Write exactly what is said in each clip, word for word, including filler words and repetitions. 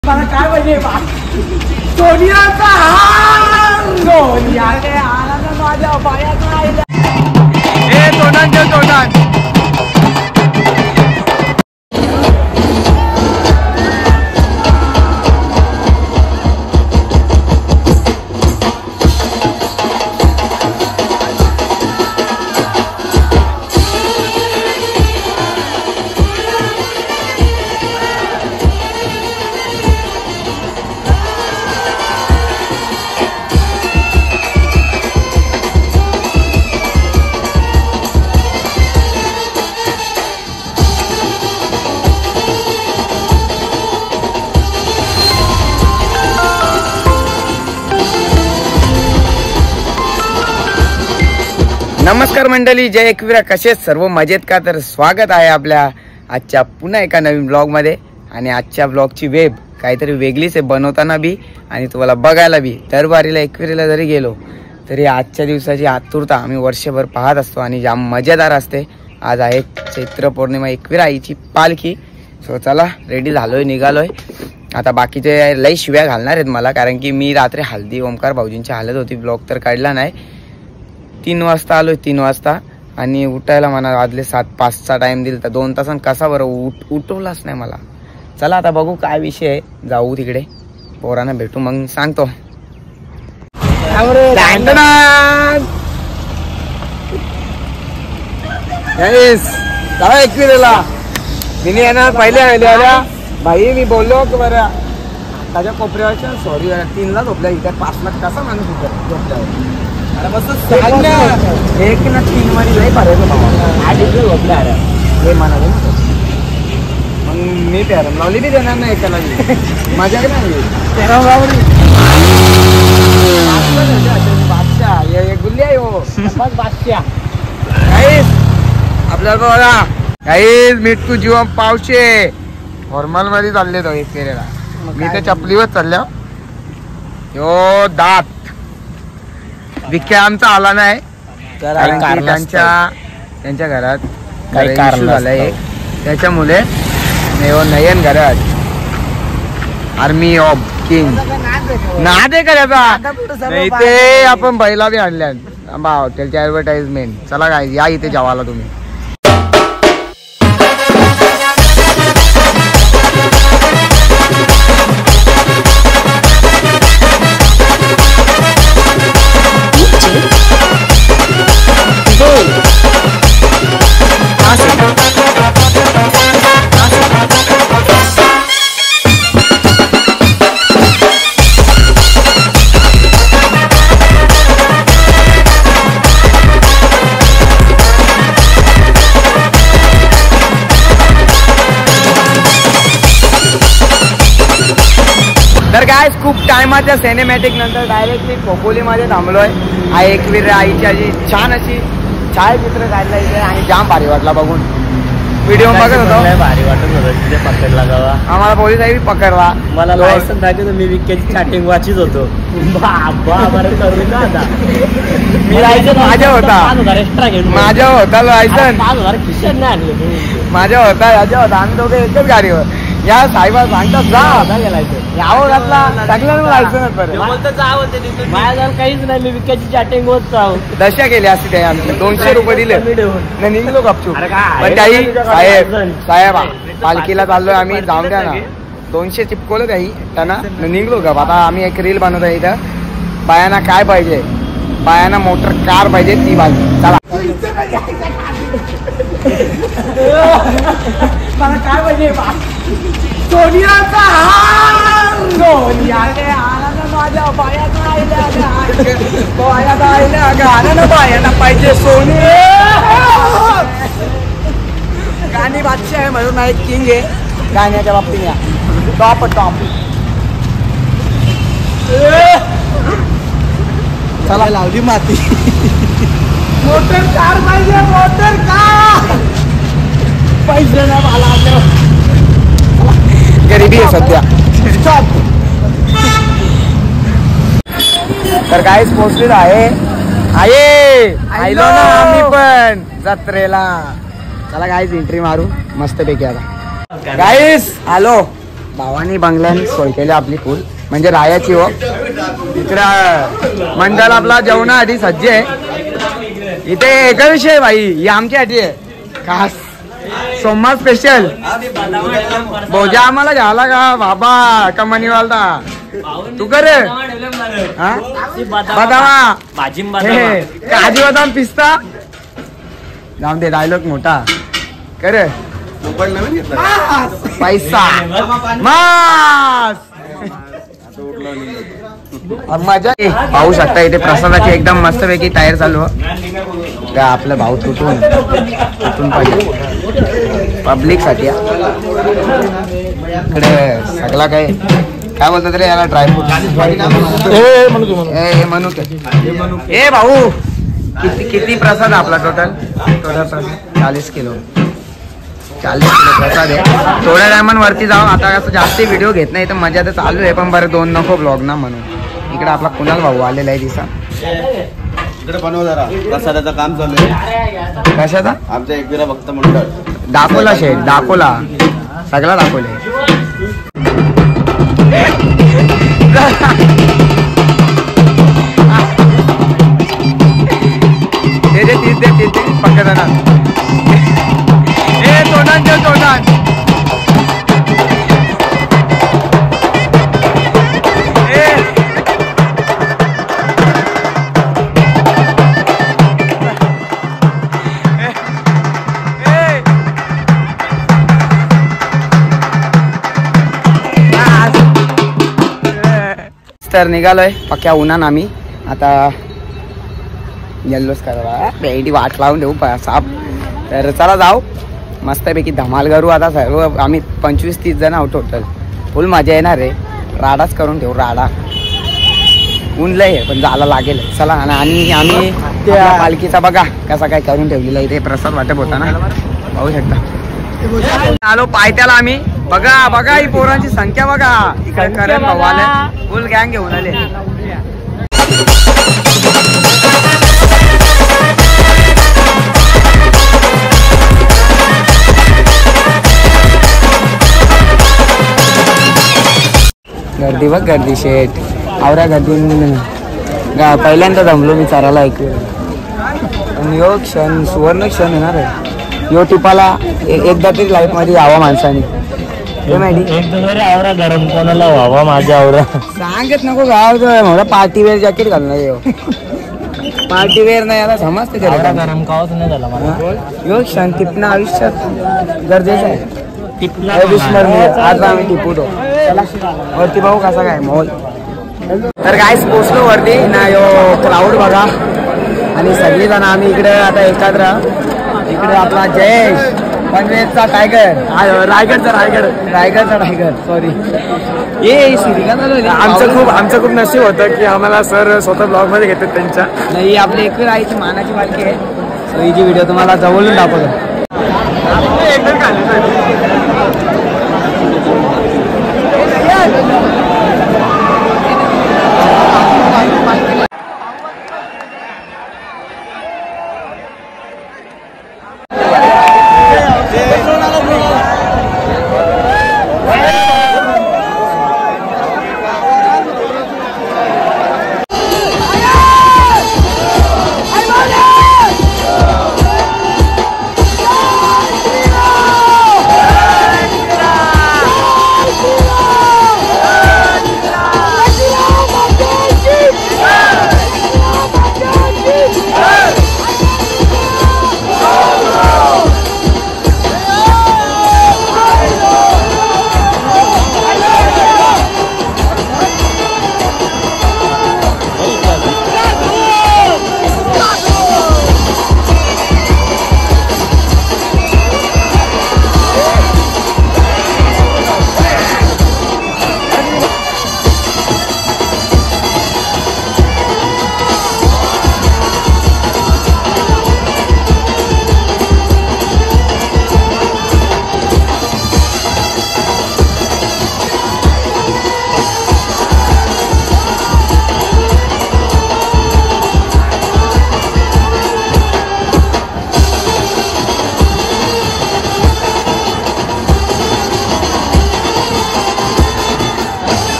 मला काय पाहिजे सोनियाचा हार सोनियाने आला माझ्या पायात राहिला हे तोंडात ठेव तोंडात नमस्कार मंडळी, जय एकविरा. कसे सर्व मजेत का? तर स्वागत आहे आपल्या आजच्या पुन्हा एका नवीन ब्लॉगमध्ये. आणि आजच्या ब्लॉगची वेब काहीतरी वेगळीच आहे, बनवताना बी आणि तुम्हाला बघायला बी. दरबारीला एकविरीला जरी गेलो तरी आजच्या दिवसाची आतुरता आम्ही वर्षभर पाहत असतो आणि जाम मजेदार असते. आज आहे चैत्र पौर्णिमा, एकविरा आईची पालखी. सो चला, रेडी झालोय, निघालोय. आता बाकीचे लई शिव्या घालणार आहेत मला, कारण की मी रात्री हल्दी ओमकार भाऊजींची हालत होती, ब्लॉग तर काढला नाही. तीन वाजता आलोय, तीन वाजता आणि उठायला म्हणा वाजले सात. पाचचा टाइम दिला तर दोन तासान कसा बरं उठ उठवलाच नाही मला. चला आता बघू काय विषय आहे, जाऊ तिकडे, पोरांना भेटू, मग सांगतो. एकविरेला मी येणार पहिले आल्या भाई. मी बोललो की बरं त्याच्या कोपऱ्यावरच्या सॉरी तीनला झोपल्या, इथे पाच लाख कसा माणूस होता झोपल्यावर. एक ना तीन मध्ये नाही पाहिजे बाबा, आठ इकडे झोपल्या अरे हे म्हणाले. मग मी पॅरम लावली बी देणार नाही एकाला, माझ्याकडे नाही बादशाह. एक गुल्ली आहे हो बादशाह. काहीच आपल्याला बघा, काहीच मिठू जीवन पावशे फॉर्मल मध्ये चालले तो एक केलेला. मी त्या चपलीवर चालल्या. यो दात विखे आमचा आला नाही, कारण की त्यांच्या त्यांच्या घरात काही कारण झालंय, त्याच्यामुळे नयन घरात आर्मी ऑफ किंग नाद आहे करायचा नाही ते. आपण बैला बी आणल्या हॉटेलच्या ऍडव्हर्टाइजमेंट. चला काय या इथे जेवायला तुम्ही. तर काय खूप टायमाच्या सिनेमॅटिक नंतर डायरेक्टली खोपोलीमध्ये थांबलोय. हा एकवीर आईची अशी छान अशी छायाचित्र काढला इथे आणि जाम भारी वाटला बघून. व्हिडिओ बघत होतो, भारी वाटत होतं. तिथे पकडला गावा आम्हाला पोलिसांनी बी पकडला. मला लायसन दाखवतो, मी विकेची चॅटिंग वाचीत होतो. मी लायसन माझ्या होता माझ्या होता लायसन माझ्या होता याच्या होता. आम्ही दोघे एकच गाडीवर. या साहेबा सांगतात जा यावं घातला टाकलं लायसनच बरं. माझ्या काहीच नाही, मी विकेची चॅटिंग होत दशा केली असती त्या. आमचे दोनशे रुपये दिले निघलो गपचूप. पण काही साहेब साहेब पालखीला चाललोय आम्ही, जाऊन द्या ना. दोनशे चिपकवलं काही त्यांना, निघलो गप. आता आम्ही एक रील बनवतो इथं. बायांना काय पाहिजे, बायांना मोटर कार पाहिजे, ती पाहिजे. चला मला काय पाहिजे सोनियाचा हार सोनियाने आला माझ्या पायात राहिल्या पायात राहिल्या गाणं बायांना पाहिजे सोनी. गाणी बादशाह आहे म्हणून एक किंग आहे गाण्याच्या बाबतीत. या टॉप टॉप. चला लावली माती. मोटर कार पाहिजे, मोटर कार. पैसे ना मला गरीबी आहे सध्या. तर काय पोहोचलेलं आहे आहे आयलो ना आम्ही पण जत्रेला. चला गाईस एंट्री मारू मस्त पैकी. आता गाईस आलो भावानी बंगल्याने सोय केली आपली फुल म्हणजे राहायची हो. इकडं मंडळ आपला जेवणासाठी सज्ज आहे. इथे एक विषय भाई ही आमच्यासाठी आहे खास सोमवार स्पेशल भोजा आम्हाला घ्याला का बाबा कमानीवालता तू कर बदामा काजू बदाम पिस्ता जाऊन दे डायलॉग मोठा कर पैसा मास मजा पाहू शकता इथे प्रसादाची एकदम मस्तपैकी तयार चालू का आपला भाऊ तुटून तुटून पाहिजे पब्लिक साठी इकडे सगळा काय काय बोलतात रे याला ड्रायफ्रूट म्हणू ए भाऊ किती किती प्रसाद आपला टोटल टोटल प्रसाद चाळीस किलो चाळीस किलो प्रसाद आहे. थोड्या टायमांवरती जाऊ आता असं जास्त व्हिडिओ घेत नाही तर मजा तर चालू आहे पण बरं दोन नको ब्लॉग ना म्हणून. इकडे आपला कुणाल भाऊ आलेला आहे दिसा इकडे बनव जरा प्रसादाचं काम चालू आहे. कशाचा आमच्या एकविरा भक्त मंडळ दाखवला शेठ दाखवला सगळा दाखवले. तेरे तीस दे तीस दे पक्का ना ए तोंडान दे तोंडान तर निघालोय पक्क्या उन्हान आम्ही आता येल्लोच करा बेडी वाट लावून देऊ साप. तर चला जाऊ मस्तपैकी धमाल करू आता सर्व आम्ही पंचवीस तीस जण आहोत टोटल. फुल मजा येणार आहे राडाच करून ठेवू राडा ऊन लय आहे पण जायला लागेल. चला आणि आम्ही त्या पालखीचा बघा कसा काय करून ठेवलेला इथे प्रसाद वाटप होता ना पाहू शकता. आलो पायथ्याला आम्ही बघा बघा ही पोरांची संख्या बघा इकडे करण भाऊ आले फुल गँग घेऊन आले. गर्दी बघ गर्दी शेट आवऱ्या गर्दीन पहिल्यांदा जमलो मी चारायला ऐकू आणि यो क्षण सुवर्ण क्षण येणार आहे. यो टिपाला एकदा तरी लाईफ मध्ये यावा माणसाने आवरा गरम कोणाला व्हावा माझ्या आवरा सांगत नको गाव मला पार्टी वेअर जॅकेट घालणार येऊ पार्टी वेअर नाही आता समजते गरम कावच नाही झाला मला. यो क्षण टिपणं आयुष्यात गरजेचं आहे विस्मरणीय. आज आम्ही टिपूतो चला वरती भाऊ कसा काय मॉल. तर गाईस पोचलो वरती ना यो क्राऊड बघा आणि सगळी जण आम्ही इकडे आता एकत्र इकडे आपला जयेश पनवेलचा टायगर रायगडचा रायगड रायगडचा टायगर सॉरी ये आमचं खूप आमचं खूप नशीब होतं की आम्हाला सर स्वतः ब्लॉग मध्ये घेतात त्यांच्या नाही आपली एकवीर आईची मानाची पालखी आहे. सो ही जी व्हिडिओ तुम्हाला जवळून दाखवतो.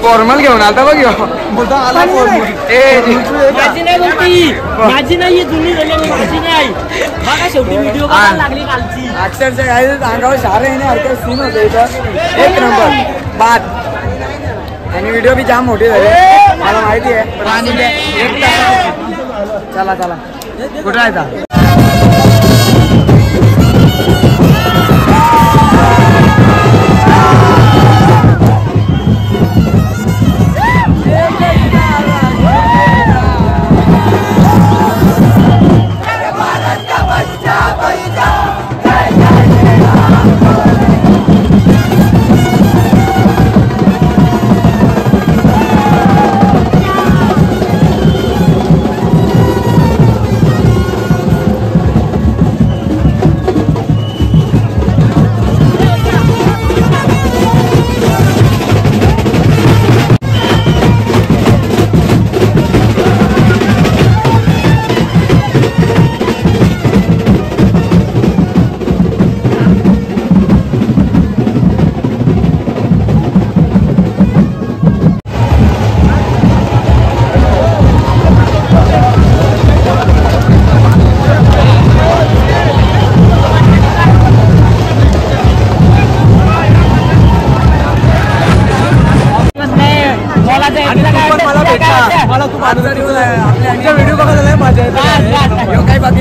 फॉर्मल घेऊन आता बघ ह्यो. ए, माझी नाही बोलती माझी नाही जुनी झाली माझी नाही बघा शेवटी व्हिडिओ बघायला लागली कालची अक्षरशः काय अंगावर शारे येण्यासारखं सीन होतं इथं. एक नंबर बाद आणि व्हिडिओ बी जाम मोठी झाली मला माहिती आहे. पाणी द्या. एक तास. चला चला कुठं आहे आता? व्हिडिओ बघायला मजा येते. काही बाकी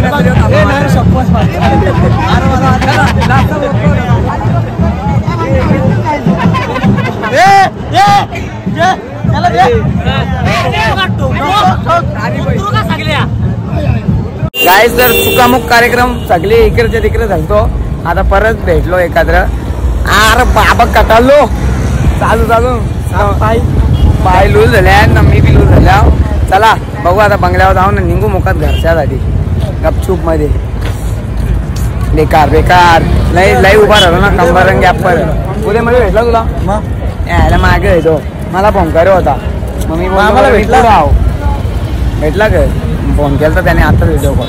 काय तर चुकामुक कार्यक्रम सगळे इकडच्या तिकडे झालतो. आता परत भेटलो एकत्र. अरे बाबा कटालो चालू चालू पाय पाय लूज झाल्या ना मी बी लूज झाल्या. चला बघू आता बंगल्यावर जाऊन निघू मुखात घरच्यासाठी गपचूप मध्ये. बेकार बेकार लय लय उभा राहिलो ना कंबरंग गॅपवर. उद्या मध्ये भेटला तुला यायला मागे येतो मला फोन करे होता मग मी मला भेटला राव भेटला का फोन केला तर त्याने आता व्हिडिओ कॉल.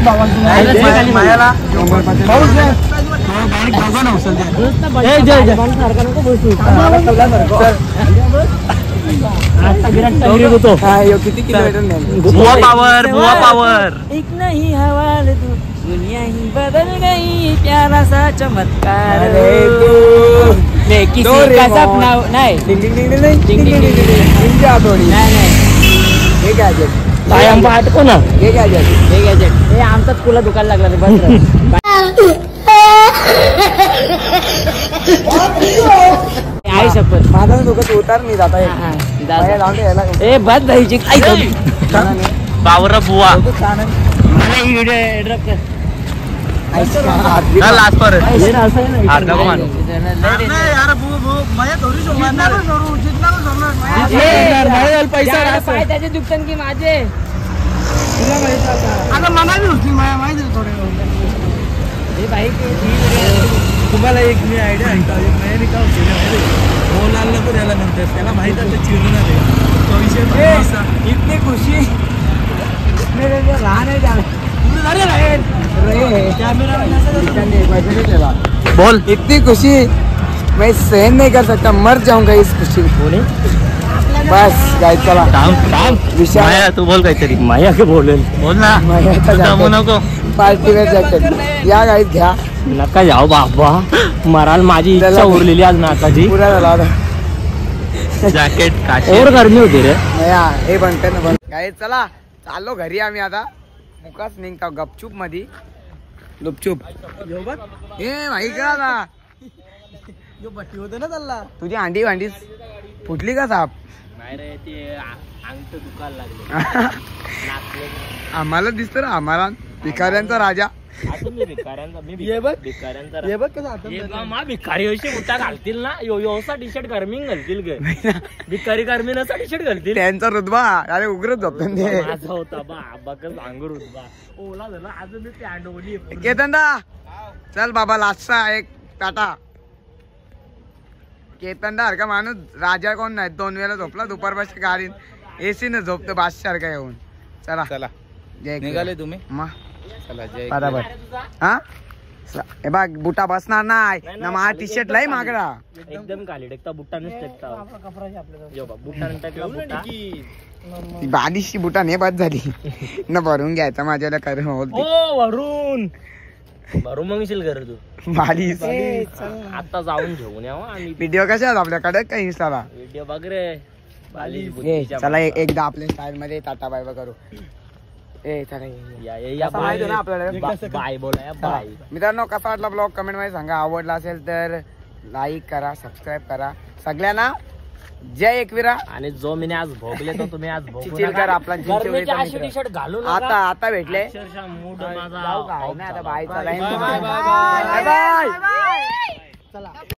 किती किलोमीटर बुआ पावर बुआ पावर एक नहीं हवाल तू दुनिया ही बदल गई प्यारा सा चमत्कार मैं किसी का सपना नहीं डिंग डिंग डिंग नहीं डिंग डिंग डिंग डिंग थोडी नाही नाही हे काय गॅजेट काय आंबा आटको ना हे काय गॅजेट हे गॅजेट हे आमचाच कुला दुकान लागला रे बंद आई शपथ माझा डोकं उतार नाही जाता येत. हा, बाहेर जाऊन दे याला. ए बस भाईची काय पावर बुआ छान आहे. मला ही व्हिडिओ ड्रॉप कर लास्ट पर हे ना असं आहे ना अर्धा को मानू. पैसा पाय त्याचे दुखतात की माझे हे भाई तुम्हाला एक मी आयडिया आहे का मी काय मोहनलालला पण याला नंतर त्याला माहित आहे चिरणार आहे इतनी खुशी बोल. इतनी खुशी मैं सहन नहीं कर सकता मर जाऊंगा इस खुशी में. बस गाइस चला विशाल माया तू बोल काहीतरी माया के बोलेल बोल ना जमू नको. पार्टी वेअर जॅकेट या गाईस घ्या. नका जाऊ बाबा मराल माझी इच्छा उरलेली आज नाकाची पुरा झाला होता जॅकेट और गरमी होती रे. या हे बनते ना बन गाईस चला चाललो घरी आम्ही आता. मुकाच निघता गपचूप मध्ये गुपचूप ए भाई का बट्टी होते ना चालला तुझी अंडी भांडी फुटली का साप? नाही रे ते अंगठ दुखायला लागले. आम्हाला दिसत ना आम्हाला भिकाऱ्यांचा राजा. भिकारी उठा घालतील ना योसा टी शर्ट गर्मिंग घालतील गे भिकारी गर्मीन असा टी शर्ट घालतील. त्यांचा रुतबा अरे उग्रच झोपतो माझा होता बा बाकच अंग रुतबा ओला झाला आज मी पॅन्ट ओली. केतनदा चल बाबा लास्टचा एक टाटा. केतनदा सारखा माणूस राजा कोण नाही. दोन वेळा झोपला दुपारपासून गाडीत एसी न झोपतो बास सारखा येऊन. चला चला जय निघाले तुम्ही मग चला जय बरोबर हा हे बघ बुटा बसणार नाही ना माझा टी शर्ट लय मागडा एकदम खाली टेकता बुट्टा टेकता बुट्टा बुट्टा ती बालिशची बुटा नाही बस झाली न भरून घ्यायचा माझ्याला कर ओ वरून भरून मागशील घर तू बालिश आता जाऊन घेऊन यावं आणि व्हिडिओ कशा आहेत आपल्याकडे काही इंस्टाला व्हिडिओ बघ रे बालिश ए, बुद्धीच्या चला एक- एकदा आपल्या स्टाईल मध्ये टाटा बाय बाय करू ए चला या या या कसं माहिती आहे ना आपल्याला? बाय बाय बोला बाय मित्रांनो कसा वाटला ब्लॉग कमेंट मध्ये सांगा आवडला असेल तर लाईक करा सबस्क्राईब करा सगळ्यांना जय एकविरा आणि जो मी आज भोगले तो तुम्ही आज भोगू चिचिलकर नका. आपला गरमीचे चिंचोलीचा अशी मित्र. टी शर्ट घालू नका. आता आता भेटले अक्षरशः मूड जाऊ माझा का? off नाही, आता झाला. Bye bye, bye, bye, bye bye